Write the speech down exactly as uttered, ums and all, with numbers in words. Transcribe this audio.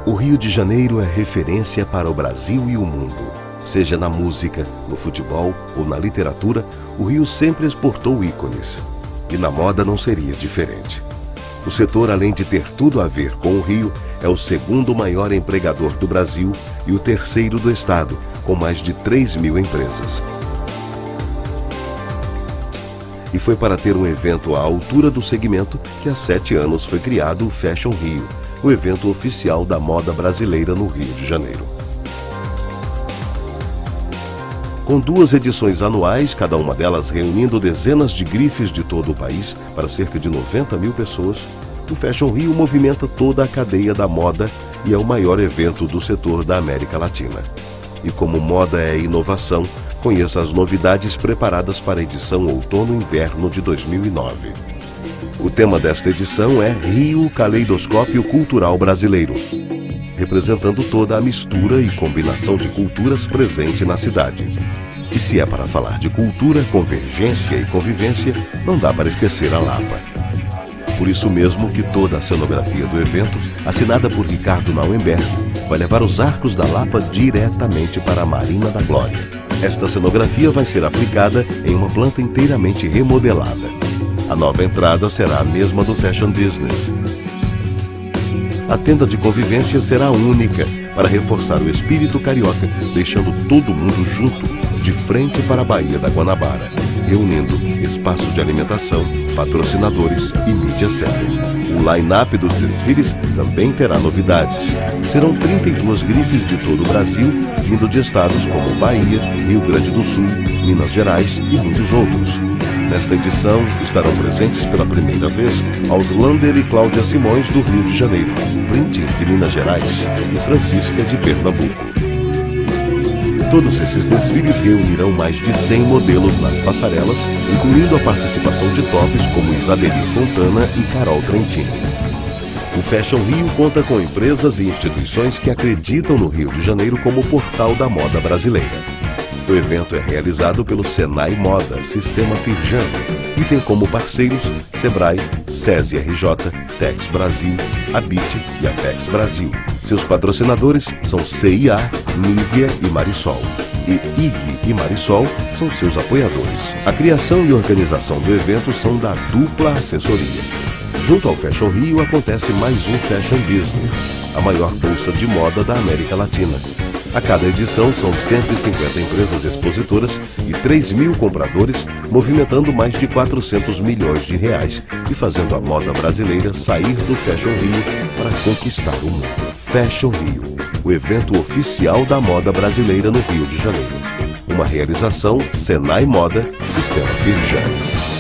O Rio de Janeiro é referência para o Brasil e o mundo. Seja na música, no futebol ou na literatura, o Rio sempre exportou ícones. E na moda não seria diferente. O setor, além de ter tudo a ver com o Rio, é o segundo maior empregador do Brasil e o terceiro do estado, com mais de três mil empresas. E foi para ter um evento à altura do segmento que há sete anos foi criado o Fashion Rio, o evento oficial da moda brasileira no Rio de Janeiro. Com duas edições anuais, cada uma delas reunindo dezenas de grifes de todo o país para cerca de noventa mil pessoas, o Fashion Rio movimenta toda a cadeia da moda e é o maior evento do setor da América Latina. E como moda é inovação, conheça as novidades preparadas para a edição Outono-Inverno de dois mil e nove. O tema desta edição é Rio Caleidoscópio Cultural Brasileiro, representando toda a mistura e combinação de culturas presente na cidade. E se é para falar de cultura, convergência e convivência, não dá para esquecer a Lapa. Por isso mesmo que toda a cenografia do evento, assinada por Ricardo Nauenberg, vai levar os arcos da Lapa diretamente para a Marina da Glória. Esta cenografia vai ser aplicada em uma planta inteiramente remodelada. A nova entrada será a mesma do Fashion Business. A tenda de convivência será única para reforçar o espírito carioca, deixando todo mundo junto, de frente para a Baía da Guanabara, reunindo espaço de alimentação, patrocinadores e mídia center. O line-up dos desfiles também terá novidades. Serão trinta e duas grifes de todo o Brasil, vindo de estados como Bahia, Rio Grande do Sul, Minas Gerais e muitos outros. Nesta edição, estarão presentes pela primeira vez Auslander e Cláudia Simões do Rio de Janeiro, Printing de Minas Gerais e Francisca de Pernambuco. Todos esses desfiles reunirão mais de cem modelos nas passarelas, incluindo a participação de tops como Isabeli Fontana e Carol Trentini. O Fashion Rio conta com empresas e instituições que acreditam no Rio de Janeiro como portal da moda brasileira. O evento é realizado pelo Senai Moda, Sistema Firjan, e tem como parceiros Sebrae, SESI R J, Tex Brasil, Abit e Apex Brasil. Seus patrocinadores são C I A, Nivea e Marisol. E I G e Marisol são seus apoiadores. A criação e organização do evento são da Dupla Assessoria. Junto ao Fashion Rio acontece mais um Fashion Business, a maior bolsa de moda da América Latina. A cada edição são cento e cinquenta empresas expositoras e três mil compradores, movimentando mais de quatrocentos milhões de reais e fazendo a moda brasileira sair do Fashion Rio para conquistar o mundo. Fashion Rio, o evento oficial da moda brasileira no Rio de Janeiro. Uma realização Senai Moda, Sistema Firjan.